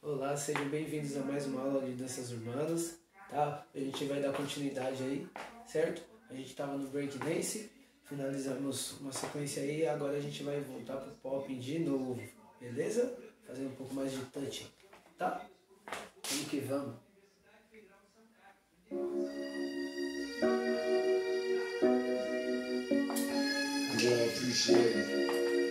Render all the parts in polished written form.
Olá, sejam bem-vindos a mais uma aula de danças urbanas, tá? A gente vai dar continuidade aí, certo? A gente estava no break dance, finalizamos uma sequência aí, agora a gente vai voltar pro pop de novo, beleza? Fazendo um pouco mais de touch, tá? Vamos que vamos. I appreciate it.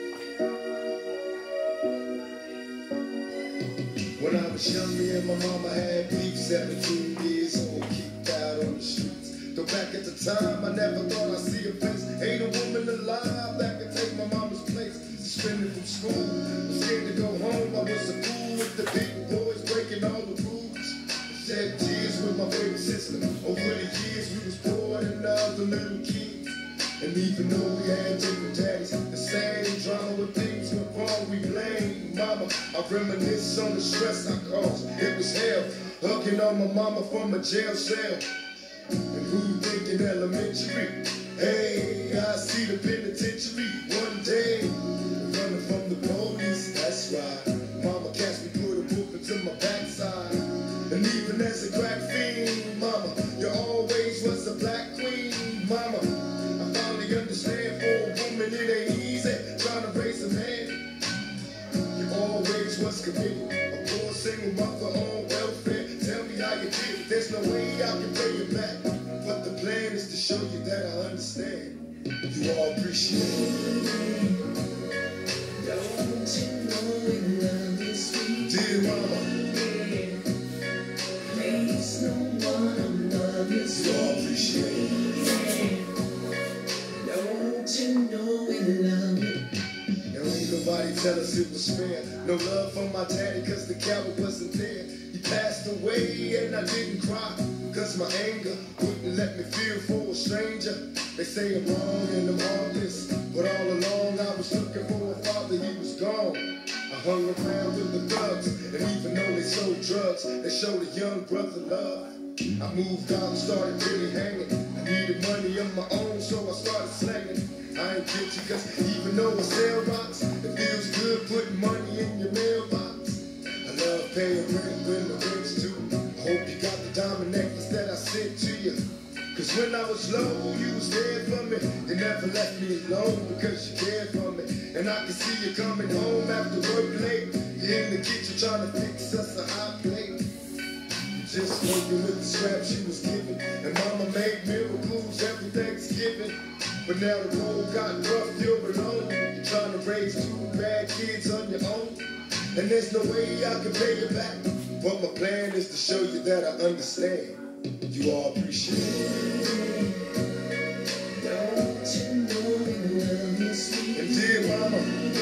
When I was young, me and my mama had beef, 17 years old, kicked out on the streets. Though back at the time, I never thought I'd see a face. Ain't a woman alive that could take my mama's place. Suspended from school, was scared to go home. I was a fool with the big boys breaking all the rules. Shed tears with my baby sister. Over the years, we was poor than other little kids. And even though we had different daddies, the same drama when things went wrong, we blame mama. I reminisce on the stress I caused. It was hell, hugging on my mama from a jail cell. And who thinking elementary? Hey, I see the penitentiary one day. Running from the police, that's right. Mama catch me, put a whoop into my backside. And even as a crack fiend, mama, you always was a black queen, mama. Understand for a woman it ain't easy trying to raise a man. You always was committed, a poor single mother on welfare. Tell me how you did it, there's no way I can pay you back. But the plan is to show you that I understand. You all appreciate it. Don't you know you love is sweet? Dear mama, place no one above you. You all appreciate it. Don't you know we love you? Now ain't nobody tell us it was fair. No love from my daddy cause the coward wasn't there. He passed away and I didn't cry cause my anger wouldn't let me feel for a stranger. They say I'm wrong and I'm heartless, but all along I was looking for a father, he was gone. I hung around with the thugs, and even though they sold drugs, they showed a young brother love. I moved out and started really hanging. I needed money of my own, so I started slanging. I ain't guilty cause even though I sell rocks, it feels good putting money in your mailbox. I love paying rent when the rent's due. I hope you got the diamond necklace that I sent to you. Cause when I was low, you was there for me. You never left me alone because you cared for me. And I can see you coming home after work late. You're in the kitchen trying to fix us a hot plate. Just working with the scraps she was giving. And mama made miracles every Thanksgiving. But now the road got rough, you're alone. You're trying to raise two bad kids on your own. And there's no way I can pay you back. But my plan is to show you that I understand. You all appreciate it. Don't you know we love you, sweet? And dear mama,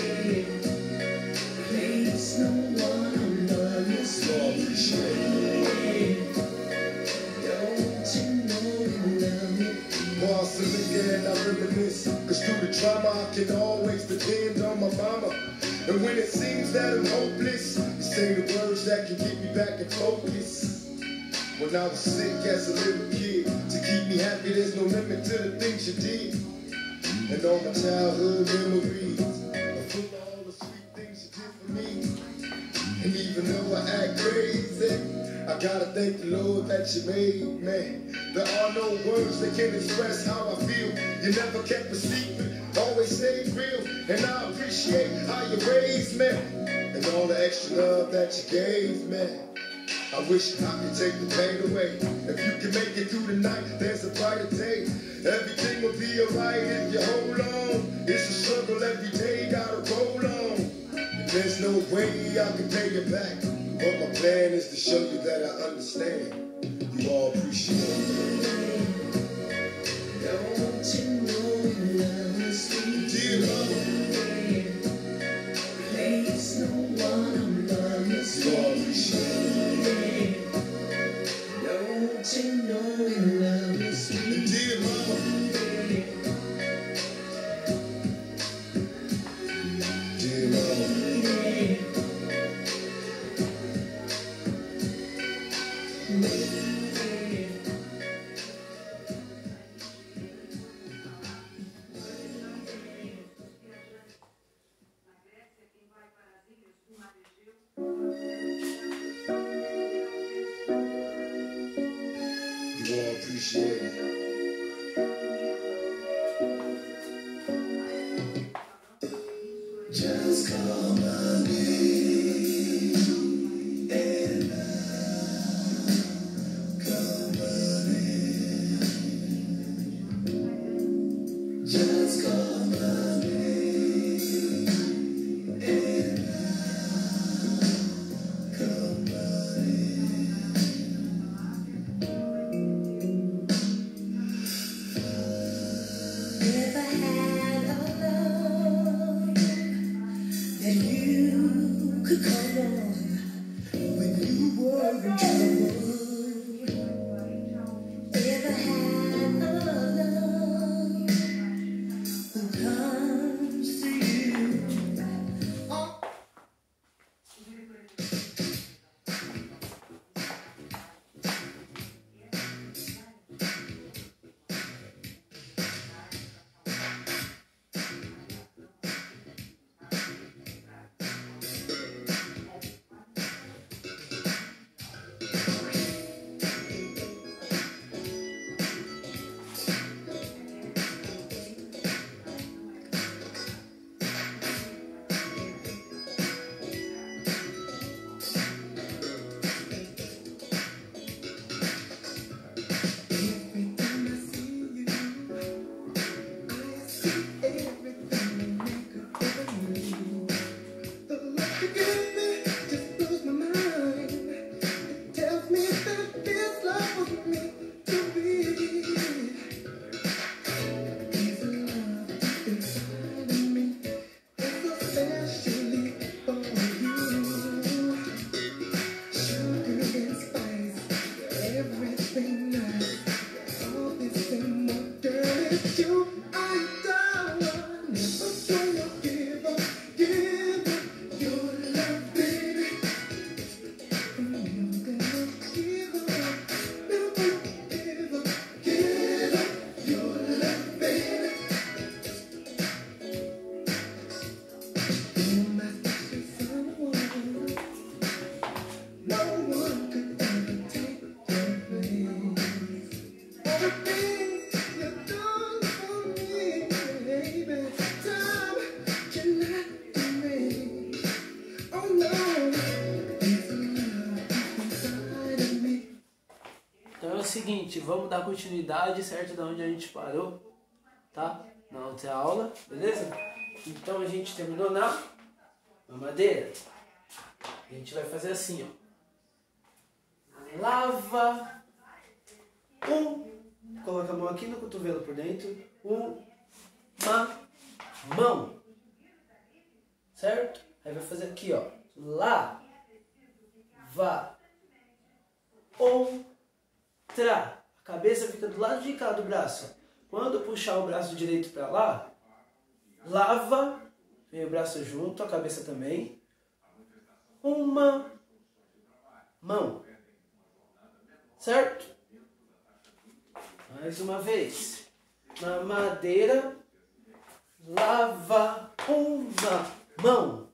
place no one above you, you all sweet. appreciate it. Don't you know we love you? While I linger and I reminisce, cause through the drama I can always depend on my mama. And when it seems that I'm hopeless, you say the words that can get me back in focus. When I was sick as a little kid, to keep me happy there's no limit to the things you did. And all my childhood memories are full of all the sweet things you did for me. And even though I act crazy, I gotta thank the Lord that you made me. There are no words that can express how I feel. You never kept a secret, always stayed real. And I appreciate how you raised me, and all the extra love that you gave me. I wish I could take the pain away. If you can make it through the night, there's a brighter day. Everything will be alright if you hold on. It's a struggle every day, gotta roll on. And there's no way I can pay you back. But my plan is to show you that I understand. You all appreciate it. Don't you know we love you, sweet? Dear mama, Place no one above you, you all sweet. appreciate it. Don't you know we love you, sweet? Dear mama, dear mama, you all appreciate it. Just call my name and I'll come running. Just call my name and I'll come running. If I had a love that you could call on when you were in trouble. If I had a love who comes to you. Oh. Então é o seguinte, vamos dar continuidade, certo? Da onde a gente parou, tá? Na outra aula, beleza? Então a gente terminou na mamadeira. A gente vai fazer assim, ó. Lava coloca a mão aqui no cotovelo por dentro, uma mão, certo? Aí vai fazer aqui, ó. Lava outra. A cabeça fica do lado de cá do braço. Quando puxar o braço direito para lá, lava, vem o braço junto, a cabeça também. Uma mão. Certo? Mais uma vez. Na madeira, lava uma mão.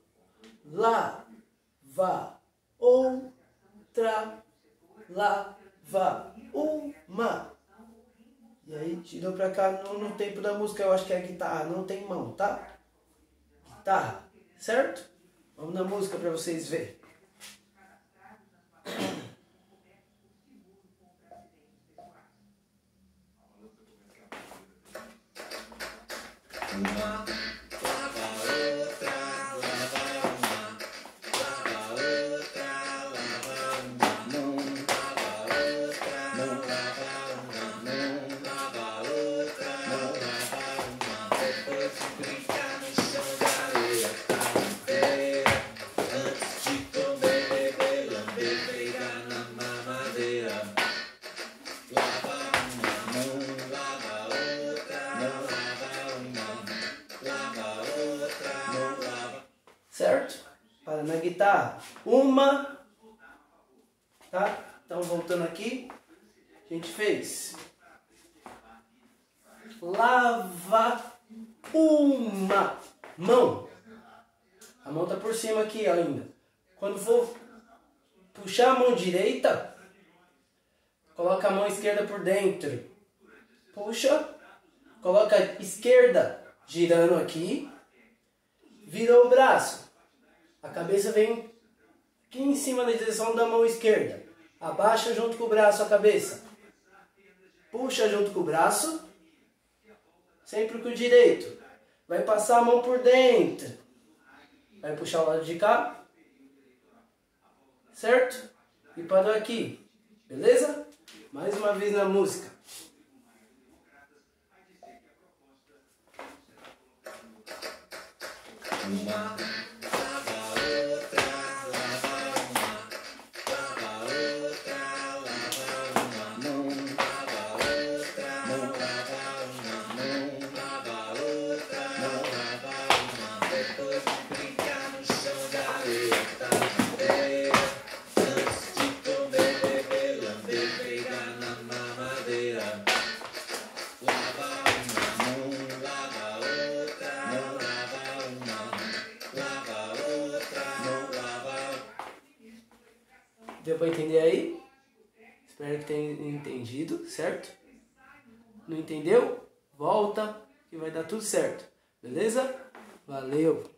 Lava outra. Lava uma. E aí tirou pra cá no tempo da música, eu acho que é a guitarra, não tem mão, tá? Guitarra, certo? Vamos na música pra vocês verem. Certo? Para na guitarra. Uma. Tá? Então voltando aqui. A gente fez. Lava uma mão. A mão tá por cima aqui ainda. Quando for puxar a mão direita, Coloca a mão esquerda por dentro. Puxa. Coloca a esquerda girando aqui. Virou o braço. A cabeça vem aqui em cima na direção da mão esquerda. Abaixa junto com o braço a cabeça. Puxa junto com o braço. Sempre com o direito. Vai passar a mão por dentro. Vai puxar o lado de cá. Certo? E parou aqui. Beleza? Mais uma vez na música. Uma lava outra, lava uma. Lava outra, lava uma. Não lava outra, não lava uma. Não lava outra, não lava uma. Depois de brincar no chão da areia, tá na areia. Antes de comer, beber, lamber, pegar na mamadeira. Lava uma, não lava outra, não lava uma. Lava outra, não lava. Deu pra entender aí? Espero que tenha entendido, certo? Não entendeu? Volta que vai dar tudo certo. Beleza? Valeu!